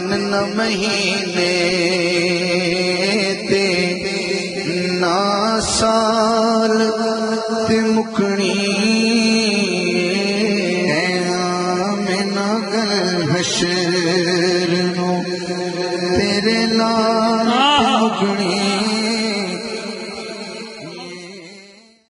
दिन न महीने ते ना साल ते मुकनी आमिना हशर नो तेरे नाल मुकनी